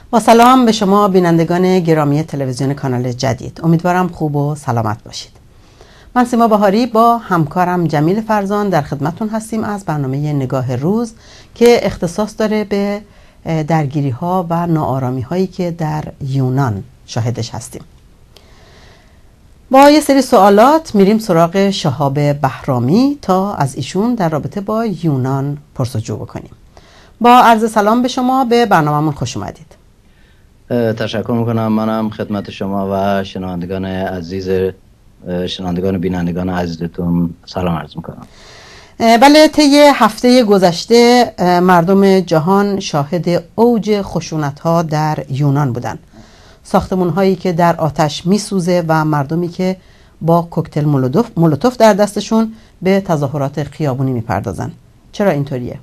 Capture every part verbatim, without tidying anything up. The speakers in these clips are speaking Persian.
با سلام به شما بینندگان گرامی تلویزیون کانال جدید. امیدوارم خوب و سلامت باشید. من سیما بهاری با همکارم جمیل فرزان در خدمتون هستیم از برنامه نگاه روز که اختصاص داره به درگیری ها و ناآرامی هایی که در یونان شاهدش هستیم. با یه سری سوالات میریم سراغ شهاب بهرامی تا از ایشون در رابطه با یونان پرسجو بکنیم. با عرض سلام به شما، به برنامه‌مون خوش اومدید. تشکر میکنم. منم خدمت شما و شنوندگان عزیز شنوندگان و بینندگان عزیزتون سلام عرض میکنم. بله، طی هفته گذشته مردم جهان شاهد اوج خشونت‌ها در یونان بودن. ساختمان‌هایی که در آتش میسوزه و مردمی که با کوکتل مولوتوف در دستشون به تظاهرات خیابونی میپردازن. چرا اینطوریه؟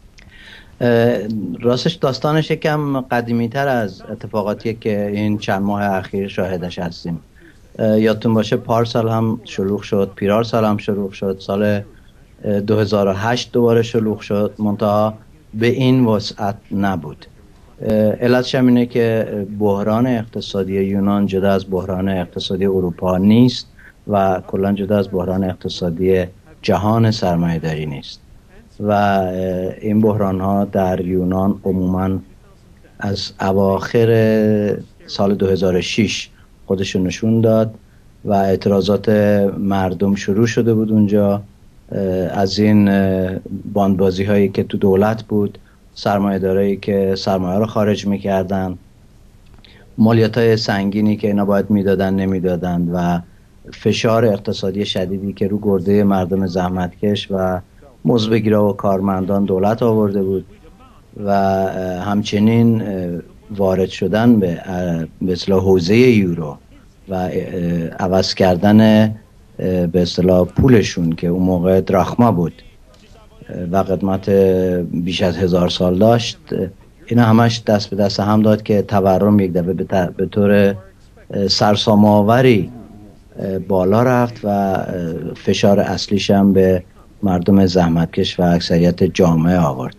راستش داستانش یکم قدیمی تر از اتفاقاتیه که این چند ماه اخیر شاهدش هستیم. یادتون باشه پارسال هم شلوغ شد، پیرار سال هم شلوغ شد، سال دو هزار و هشت دوباره شلوغ شد، منتها به این وسعت نبود. علتش هم اینه که بحران اقتصادی یونان جدا از بحران اقتصادی اروپا نیست و کلا جدا از بحران اقتصادی جهان سرمایه‌داری نیست و این بحران ها در یونان عموما از اواخر سال دو هزار و شش خودشون نشون داد و اعتراضات مردم شروع شده بود اونجا از این باندبازی هایی که تو دولت بود، سرمایه دارایی که سرمایه رو خارج میکردن، مالیات های سنگینی که اینا باید میدادن نمیدادن و فشار اقتصادی شدیدی که رو گرده مردم زحمتکش و مزدبگیرا و کارمندان دولت آورده بود و همچنین وارد شدن به به اصطلاح حوزه یورو و عوض کردن به اصطلاح پولشون که اون موقع دراخما بود و قدمت بیش از هزار سال داشت، اینا همش دست به دست هم داد که تورم یک دفعه به طور سرسام‌آوری بالا رفت و فشار اصلیش هم به مردم زحمتکش و اکثریت جامعه آورد.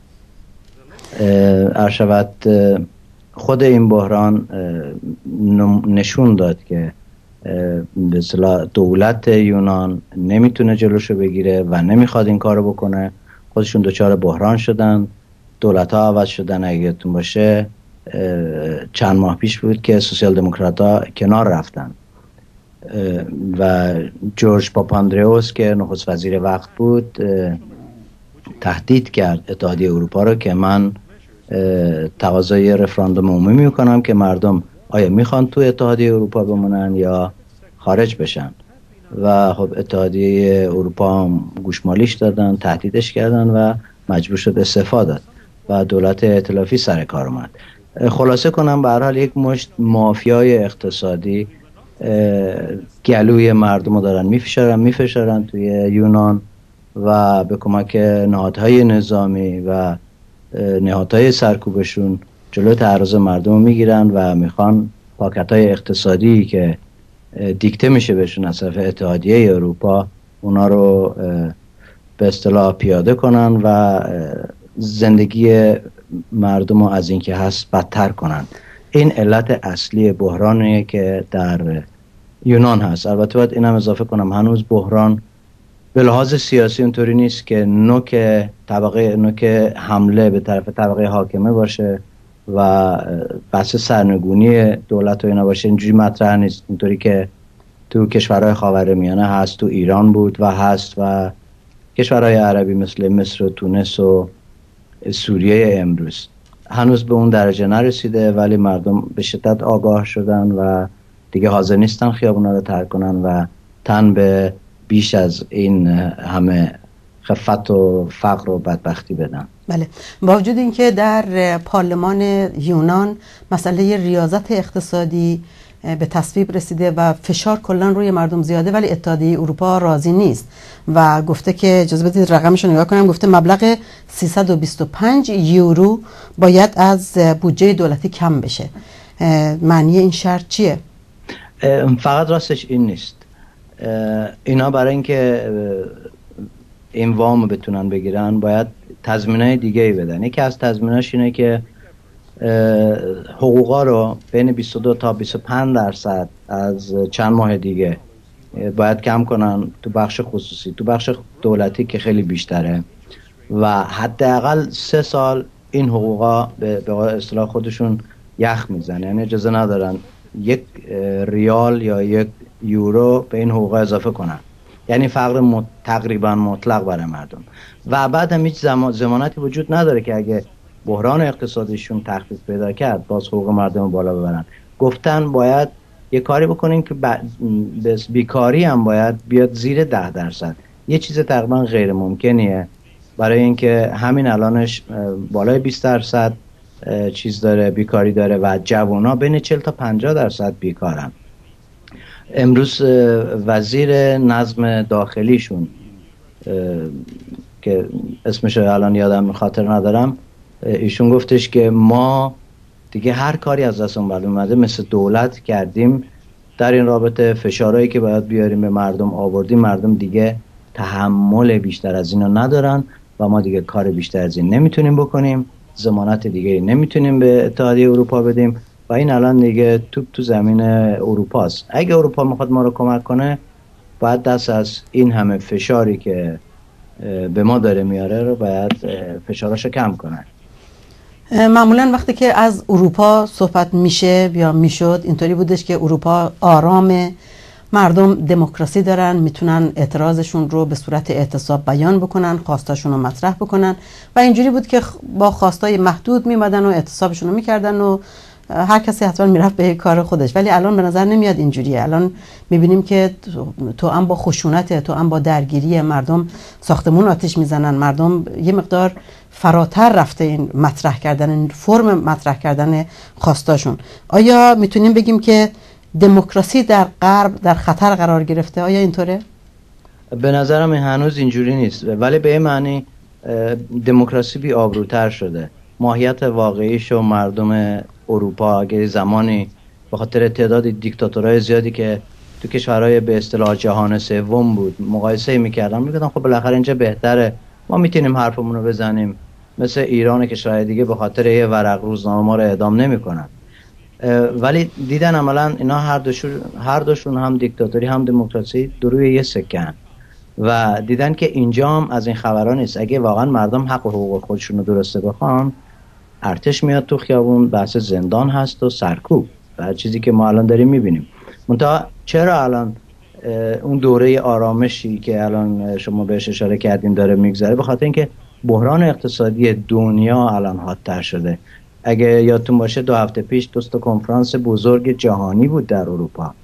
ارشد خود این بحران نشون داد که به اصطلاح دولت یونان نمیتونه جلوشو بگیره و نمیخواد این کارو بکنه. خودشون دچار بحران شدن، دولت ها عوض شدن. اگه یادتون باشه چند ماه پیش بود که سوسیال دموکرات ها کنار رفتن و جورج پاپاندریوس که نخست وزیر وقت بود تهدید کرد اتحادیه اروپا رو که من تقاضای رفراندوم عمومی میکنم که مردم آیا میخوان تو اتحادیه اروپا بمونن یا خارج بشن و خب اتحادیه اروپا هم گوشمالیش دادن، تهدیدش کردن و مجبور شد استعفا داد و دولت ائتلافی سر کار اومد. خلاصه کنم به هر حال یک مشت مافیای اقتصادی گلوی مردم رو دارن میفشارن میفشارن توی یونان و به کمک نهادهای نظامی و نهادهای سرکوبشون جلو تعرض مردم رو میگیرن و میخوان پاکت‌های اقتصادی که دیکته میشه بهشون از طرف اتحادیه اروپا اونا رو به اصطلاح پیاده کنن و زندگی مردم رو از این که هست بدتر کنن. این علت اصلی بحرانیه که در یونان هست. البته باید اینم اضافه کنم هنوز بحران به لحاظ سیاسی اونطوری نیست که نوک طبقه نوک حمله به طرف طبقه حاکمه باشه و بحث سرنگونی دولت و اینا باشه. اینجوری مطرح نیست، اینطوری که تو کشورهای خاورمیانه هست، تو ایران بود و هست و کشورهای عربی مثل مصر و تونس و سوریه امروز. هنوز به اون درجه نرسیده ولی مردم به شدت آگاه شدن و دیگه حاضر نیستن خیابونا رو ترک کنن و تن به بیش از این همه خفت و فقر و بدبختی بدن. بله، با وجود اینکه در پارلمان یونان مسئله ریاضت اقتصادی به تصویب رسیده و فشار کلا روی مردم زیاده، ولی اتحادیه اروپا راضی نیست و گفته که اجازه بدید رقمش رو نگاه کنم، گفته مبلغ سیصد و بیست و پنج یورو باید از بودجه دولتی کم بشه. معنی این شرط چیه؟ فقط راستش این نیست. اینا برای اینکه این وام بتونن بگیرن باید تضمینای دیگه ای بدن. یکی از تضمیناش اینه که حقوقا رو بین بیست و دو تا بیست و پنج درصد از چند ماه دیگه باید کم کنن تو بخش خصوصی، تو بخش دولتی که خیلی بیشتره، و حداقل سه سال این حقوقا به اصطلاح خودشون یخ میزنه، یعنی اجازه ندارن یک ریال یا یک یورو به این حقوقا اضافه کنن، یعنی فقر مت... تقریبا مطلق برای مردم. و بعد هم هیچ زمان... زمانتی وجود نداره که اگه بحران اقتصادیشون تخفیف پیدا کرد باز حقوق مردم بالا ببرن. گفتن باید یه کاری بکنیم که ب... بیکاری هم باید بیاد زیر ده درصد. یه چیز تقریبا غیر ممکنیه، برای اینکه همین الانش بالای بیست درصد چیز داره، بیکاری داره و جوونا بین چهل تا پنجاه درصد بیکارن. امروز وزیر نظم داخلیشون که اسمش الان یادم خاطر ندارم، ایشون گفتش که ما دیگه هر کاری از دستمون بر اومده مثل دولت کردیم، در این رابطه فشارهایی که باید بیاریم به مردم آوردیم، مردم دیگه تحمل بیشتر از اینو ندارن و ما دیگه کار بیشتر از این نمیتونیم بکنیم، ضمانت دیگه نمیتونیم به اتحادیه اروپا بدیم و این الان دیگه توپ تو زمین اروپاست. اگه اروپا میخواد ما رو کمک کنه باید دست از این همه فشاری که به ما داره میاره رو باید فشاراشو کم کنه. معمولا وقتی که از اروپا صحبت میشه یا میشد اینطوری بودش که اروپا آرامه، مردم دموکراسی دارن، میتونن اعتراضشون رو به صورت اعتصاب بیان بکنن، خواستاشون رو مطرح بکنن و اینجوری بود که با خواستای محدود میمدن و اعتصابشون رو میکردن و هر کسی حتما میرفت به کار خودش. ولی الان به نظر نمیاد اینجوریه. الان میبینیم که تو هم با خشونت، تو هم با درگیری مردم ساختمون آتش میزنن، مردم یه مقدار فراتر رفته این مطرح کردن، این فرم مطرح کردن خواستاشون. آیا میتونیم بگیم که دموکراسی در غرب در خطر قرار گرفته؟ آیا اینطوره؟ به نظرم هنوز اینجوری نیست، ولی به این معنی دموکراسی بی آبروتر شده. ماهیت واقعیش و مردم اروپا اگه زمانی به خاطر تعداد دیکتاتورهای زیادی که تو کشورهای به اصطلاح جهان سوم بود مقایسه میکردن، میگفتن خب بالاخره اینجا بهتره، ما میتونیم حرفمون رو بزنیم، مثل ایران کشورهای دیگه به خاطر یه ورق روزنامه ما رو اعدام نمیکنن. ولی دیدن عملا اینا هر دوشون هر دوشون هم دیکتاتوری هم دموکراسی دروی یه سکن و دیدن که اینجا هم از این خبرها نیست. اگه واقعا مردم حق و حقوق خودشون رو درسته بخوان، ارتش میاد تو خیابون، بحث زندان هست و سرکوب و چیزی که ما الان داریم میبینیم. منتها چرا الان اون دوره آرامشی که الان شما بهش اشاره کردین داره میگذره؟ به خاطر اینکه بحران اقتصادی دنیا الان حادتر شده. اگه یادتون باشه دو هفته پیش دو تا کنفرانس بزرگ جهانی بود در اروپا.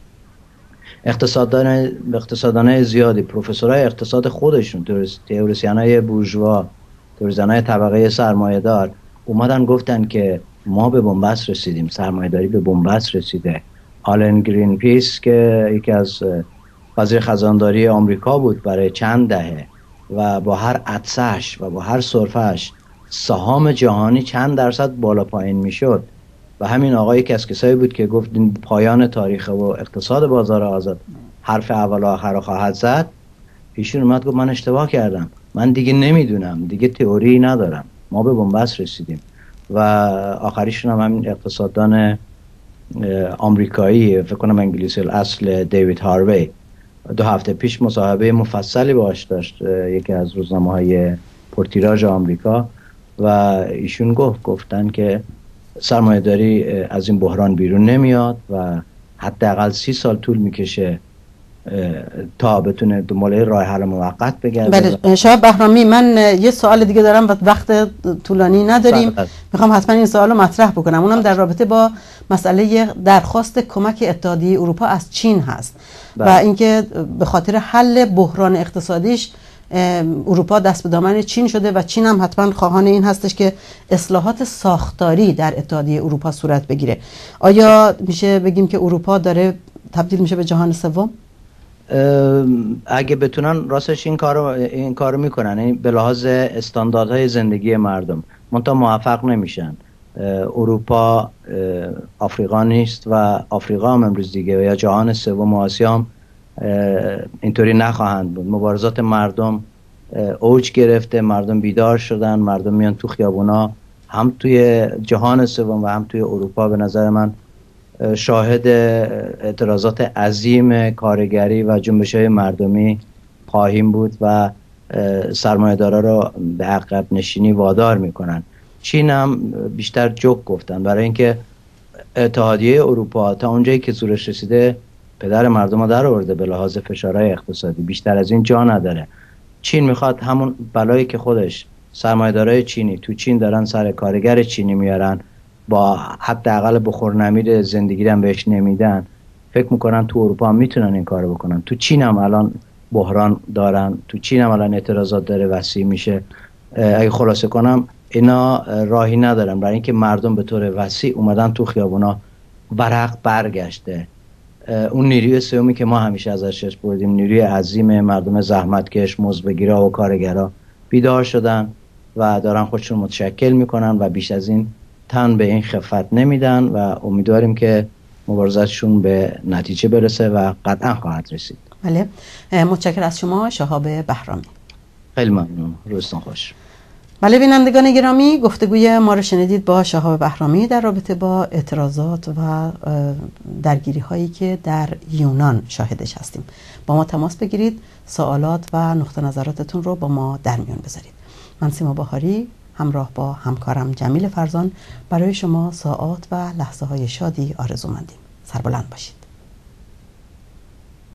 اقتصاددان اقتصاددانای زیادی، پروفسورای اقتصاد خودشون، تئوریسینای بورژوا، تئوریسینای طبقه سرمایه‌دار اومدن گفتن که ما به بنبست رسیدیم، سرمایه‌داری به بنبست رسیده. آلن گرین پیس که یکی از وزیر خزانداری آمریکا بود برای چند دهه و با هر عطسش و با هر سرفه‌اش سهام جهانی چند درصد بالا پایین میشد و همین آقای که از کسایی بود که گفت پایان تاریخ و اقتصاد بازار آزاد حرف اول و آخر خواهد زد، ایشون اومد گفت من اشتباه کردم، من دیگه نمیدونم، دیگه تئوری ندارم، ما به بنبست رسیدیم. و آخریشون هم همین اقتصاددان آمریکایی، فکر کنم انگلیسی الاصل، دیوید هاروی، دو هفته پیش مصاحبه مفصلی باهاش داشت یکی از روزنامه‌های پرتیراژ آمریکا و ایشون گفت گفتن که سرمایه‌داری از این بحران بیرون نمیاد و حداقل سی سال طول میکشه تا بتونه دنبال راه حل موقت بگرده. بله شاه بهرامی، من یه سوال دیگه دارم و وقت طولانی نداریم، میخوام حتما این سوال رو مطرح بکنم، اونم در رابطه با مسئله درخواست کمک اتحادیه اروپا از چین هست. بله. و اینکه به خاطر حل بحران اقتصادیش اروپا دست به دامن چین شده و چین هم حتما خواهان این هستش که اصلاحات ساختاری در اتحادیه اروپا صورت بگیره. آیا میشه بگیم که اروپا داره تبدیل میشه به جهان سوم؟ اگه بتونن راستش این کارو این کارو میکنن، یعنی به لحاظ استانداردهای زندگی مردم، منتها موفق نمیشن. اروپا آفریقا نیست و آفریقا هم امروز دیگه یا جهان سوم و آسیا هم اینطوری نخواهند بود. مبارزات مردم اوج گرفته، مردم بیدار شدن، مردم میان تو خیابونا هم توی جهان سوم و هم توی اروپا به نظر من شاهد اعتراضات عظیم کارگری و جنبش‌های مردمی خواهیم بود و سرمایه‌دارا رو به عقب نشینی وادار میکنن. چین هم بیشتر جوک گفتن، برای اینکه اتحادیه اروپا تا اونجایی که زورش رسیده پدر مردم رو در آورده به لحاظ فشارهای اقتصادی، بیشتر از این جا نداره. چین میخواد همون بلایی که خودش سرمایه‌دارای چینی تو چین دارن سر کارگر چینی میارن، با حداقل بخور نمیر زندگی هم بهش نمیدن، فکر میکنن تو اروپا هم میتونن این کارو بکنن. تو چین هم الان بحران دارن، تو چین هم الان اعتراضات داره وسیع میشه. اگه خلاصه کنم اینا راهی ندارن، برای اینکه مردم به طور وسیع اومدن تو خیابونا، برق برگشته. اون نیروی سومی که ما همیشه ازش چشم بردیم، نیروی عظیم مردم زحمتکش، مزدبگیرا و کارگرا بیدار شدن و دارن خودشون متشکل میکنن و بیش از این تن به این خفت نمیدن و امیدواریم که مبارزاتشون به نتیجه برسه و قطعا خواهد رسید. بله، متشکرم از شما شهاب بهرامی. خیلی ممنون، روزتون خوش. بله بینندگان گرامی، گفتگوی ما رو شنیدید با شهاب بهرامی در رابطه با اعتراضات و درگیری هایی که در یونان شاهدش هستیم. با ما تماس بگیرید، سوالات و نقطه نظراتتون رو با ما در میون بذارید. من سیما بهاری همراه با همکارم جمیل فرزان برای شما ساعات و لحظه های شادی آرزو مندیم. سربلند باشید.